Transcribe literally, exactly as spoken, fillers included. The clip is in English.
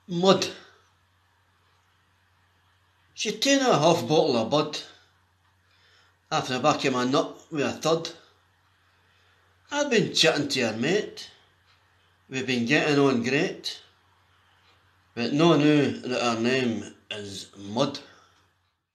Mud. She'd taken a half bottle of bud, off the back of my nut with a thud. I'd been chatting to her mate, we'd been getting on great, but no knew that her name is Mud.